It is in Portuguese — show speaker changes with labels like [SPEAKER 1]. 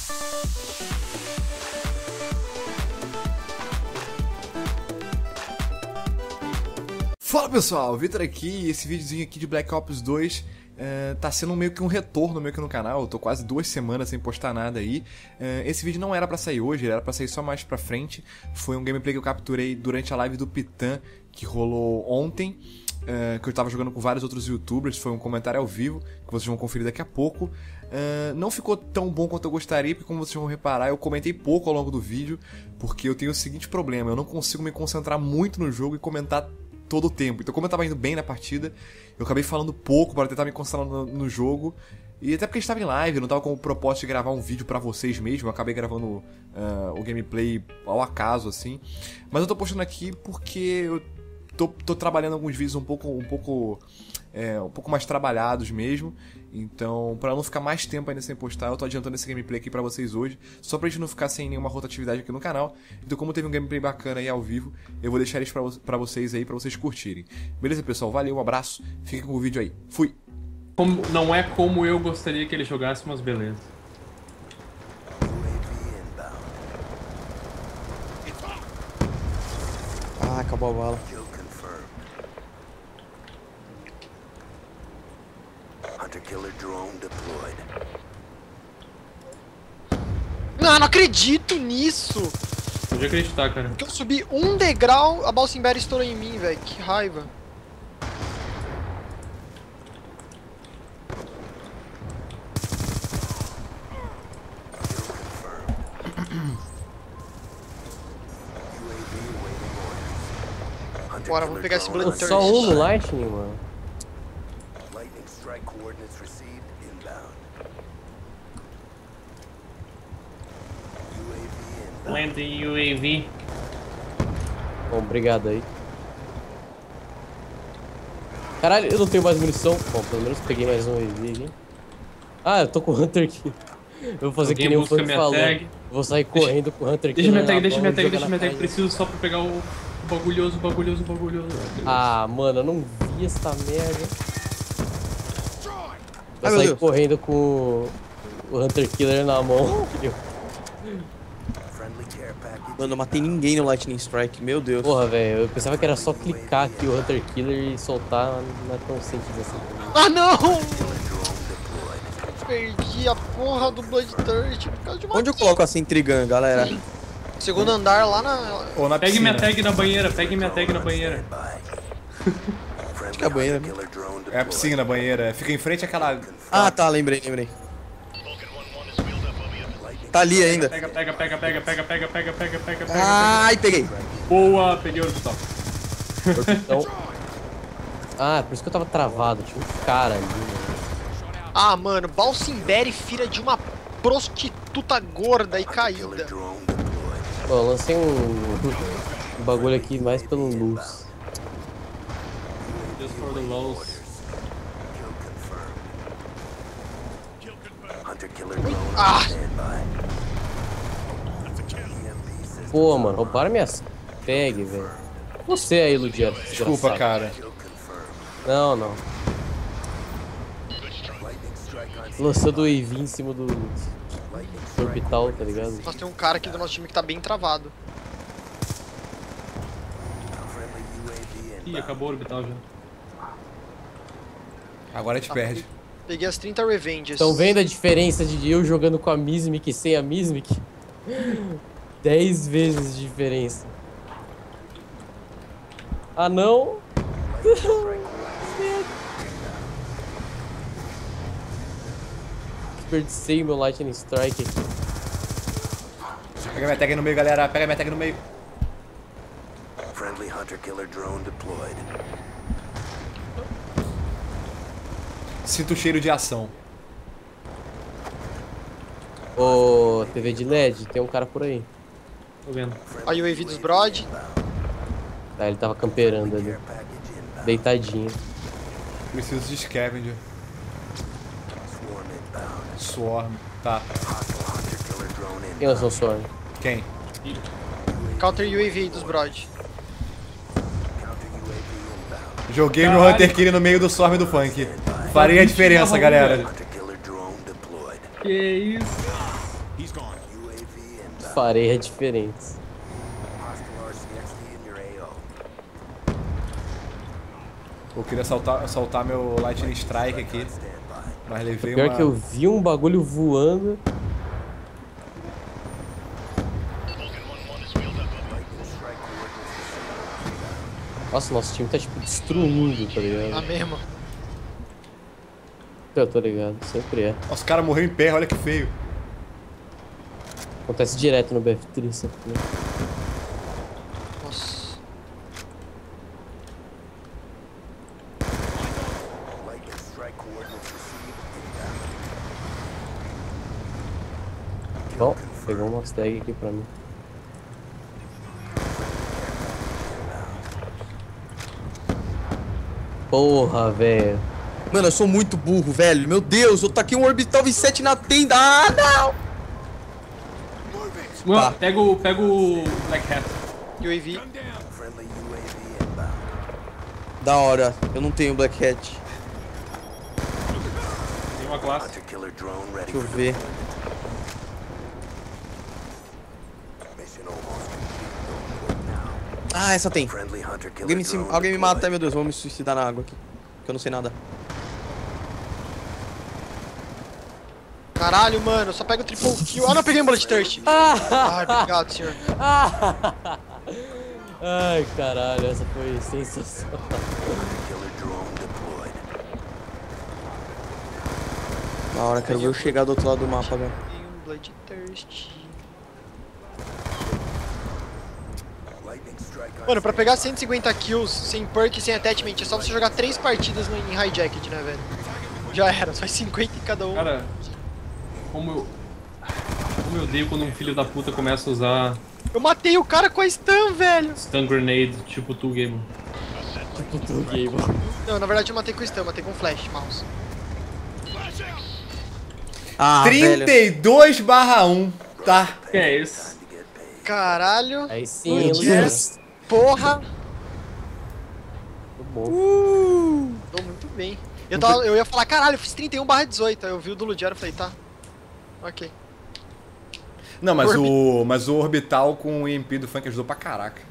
[SPEAKER 1] Fala pessoal, Vitor aqui, e esse videozinho aqui de Black Ops 2 tá sendo meio que um retorno meio que no canal. Eu tô quase 2 semanas sem postar nada aí. Esse vídeo não era pra sair hoje, ele era pra sair só mais pra frente. Foi um gameplay que eu capturei durante a live do Pitan, que rolou ontem, que eu tava jogando com vários outros youtubers. Foi um comentário ao vivo, que vocês vão conferir daqui a pouco. Não ficou tão bom quanto eu gostaria, porque como vocês vão reparar, eu comentei pouco ao longo do vídeo, porque eu tenho o seguinte problema: eu não consigo me concentrar muito no jogo e comentar todo o tempo. Então, como eu tava indo bem na partida, eu acabei falando pouco para tentar me concentrar no jogo. E até porque a gente tava em live, eu não tava com o propósito de gravar um vídeo pra vocês mesmo. Eu acabei gravando o gameplay ao acaso, assim. Mas eu tô postando aqui porque eu tô trabalhando alguns vídeos um pouco mais trabalhados mesmo. Então, pra não ficar mais tempo ainda sem postar, eu tô adiantando esse gameplay aqui pra vocês hoje, só pra gente não ficar sem nenhuma rotatividade aqui no canal. Então, como teve um gameplay bacana aí ao vivo, eu vou deixar isso pra vocês aí, pra vocês curtirem. Beleza, pessoal? Valeu, um abraço, fiquem com o vídeo aí. Fui!
[SPEAKER 2] Não é como eu gostaria que ele jogasse, mas beleza.
[SPEAKER 3] Ah, acabou a bala.
[SPEAKER 4] Hunter-killer drone deployed.
[SPEAKER 3] Não acredito nisso!
[SPEAKER 2] Pode acreditar, cara.
[SPEAKER 3] Porque eu subi um degrau, a Balsimberry estourou em mim, velho. Que raiva. Bora, vamos pegar esse Bloodthirst.
[SPEAKER 5] Só um no Lightning, mano.
[SPEAKER 4] Lightning strike coordinates received inbound. UAV inbound.
[SPEAKER 2] Landing UAV.
[SPEAKER 5] Bom, obrigado aí. Caralho, eu não tenho mais munição. Bom, pelo menos peguei mais um UAV aqui. Ah, eu tô com o Hunter aqui. Eu vou fazer que nem o Funk falou. Vou sair correndo com o Hunter aqui.
[SPEAKER 2] Deixa minha tag. Preciso só pra pegar o bagulhoso.
[SPEAKER 5] Ah, mano, eu não vi essa merda. Vou sair correndo com o Hunter Killer na mão.
[SPEAKER 3] Mano, não matei ninguém no Lightning Strike, meu Deus.
[SPEAKER 5] Porra, velho, eu pensava que era só clicar aqui o Hunter Killer e soltar, mas não é tão simples assim.
[SPEAKER 3] Ah, não! Perdi a porra do Bloodthirst por causa de uma... Onde eu coloco essa Intrigan, galera? Sim. Segundo andar lá na...
[SPEAKER 1] Ou na
[SPEAKER 2] Pegue
[SPEAKER 1] piscina.
[SPEAKER 2] minha tag na banheira,
[SPEAKER 3] Acho que é a banheira.
[SPEAKER 1] É a piscina, a banheira. Fica em frente àquela...
[SPEAKER 3] Ah, tá, lembrei. Tá ali ainda.
[SPEAKER 2] Pega.
[SPEAKER 3] Ai, peguei.
[SPEAKER 2] Boa, peguei o orbital.
[SPEAKER 5] Então... Ah, por isso que eu tava travado, tinha um cara ali, mano.
[SPEAKER 3] Ah, mano, Balsimberry, filha de uma prostituta gorda e caída.
[SPEAKER 5] Pô, eu lancei um bagulho aqui mais pelo luz.
[SPEAKER 2] Just for the lows.
[SPEAKER 3] Ah!
[SPEAKER 5] Pô, mano, roubaram minhas tag, velho. Você aí, Ludiano.
[SPEAKER 1] Desculpa, cara.
[SPEAKER 5] Não. Lançando o EV em cima do orbital, tá ligado?
[SPEAKER 3] Nós tem um cara aqui do nosso time que tá bem travado.
[SPEAKER 2] Ih, acabou o orbital já.
[SPEAKER 1] Agora a gente perde.
[SPEAKER 3] Peguei as 30 Revenges.
[SPEAKER 5] Estão vendo a diferença de eu jogando com a Mismic e sem a Mismic? 10 vezes de diferença. Ah, não? Desperdicei meu Lightning Strike aqui.
[SPEAKER 1] Pega minha tag no meio, galera. Pega minha tag no meio.
[SPEAKER 4] Friendly hunter-killer drone deployed.
[SPEAKER 1] Sinto o cheiro de ação.
[SPEAKER 5] Ô, TV de LED, tem um cara por aí.
[SPEAKER 2] Tô vendo.
[SPEAKER 3] A UAV dos Brod.
[SPEAKER 5] Tá, ele tava camperando ali. Deitadinho.
[SPEAKER 1] Preciso de scavenger. Swarm. Tá.
[SPEAKER 5] Quem lançou o Swarm?
[SPEAKER 1] Quem?
[SPEAKER 3] Counter UAV dos Brod.
[SPEAKER 1] Joguei meu Hunter Killer no meio do Swarm do Funk. Faria a diferença, galera.
[SPEAKER 2] Que isso?
[SPEAKER 5] Farei diferentes.
[SPEAKER 1] Eu queria soltar meu Lightning Strike aqui, mas levei
[SPEAKER 5] Pior que eu vi um bagulho voando. Nossa, nosso time tá tipo destruindo, tá ligado?
[SPEAKER 3] Tá mesmo.
[SPEAKER 5] Eu tô ligado, sempre é.
[SPEAKER 1] Os caras morreram em pé, olha que feio.
[SPEAKER 5] Acontece direto no BF3, sempre.
[SPEAKER 3] Nossa.
[SPEAKER 5] Bom, pegou uma tag aqui pra mim. Porra, velho.
[SPEAKER 3] Mano, eu sou muito burro, velho. Meu Deus, eu taquei um Orbital V7 na tenda. Ah, não!
[SPEAKER 2] Tá. Pega o Black Hat.
[SPEAKER 3] UAV. Da hora. Eu não tenho Black Hat.
[SPEAKER 2] Tem uma classe.
[SPEAKER 3] Deixa eu ver. Ah, essa tem. Alguém me mata, ai meu Deus, vou me suicidar na água aqui. Porque eu não sei nada. Caralho, mano, eu só pego o triple kill. Ah, não, peguei um Bloodthirst. Ai, obrigado, senhor.
[SPEAKER 5] Ai, caralho, essa foi sensacional.
[SPEAKER 3] Na hora, quero ver eu chegar do outro lado do mapa, velho. Peguei um Bloodthirst. Mano, pra pegar 150 kills sem perk e sem attachment, é só você jogar 3 partidas em hijacked, né, velho? Já era, só faz 50 em cada um.
[SPEAKER 2] Cara, como eu odeio quando um filho da puta começa a usar...
[SPEAKER 3] Eu matei o cara com a stun, velho!
[SPEAKER 2] Stun grenade, tipo tu, Game.
[SPEAKER 5] Tipo tu, Game.
[SPEAKER 3] Não, na verdade eu matei com stun, matei com flash, mouse.
[SPEAKER 1] 32/1, tá?
[SPEAKER 2] Que é isso?
[SPEAKER 3] Caralho.
[SPEAKER 5] Aí sim,
[SPEAKER 3] Yes. Porra!
[SPEAKER 5] Muito bom.
[SPEAKER 3] Tô muito bem. Eu ia falar, caralho, eu fiz 31/18, aí eu vi o do Ludiano e falei, tá. Ok.
[SPEAKER 1] Não, mas o Orbital com o EMP do Funk ajudou pra caraca.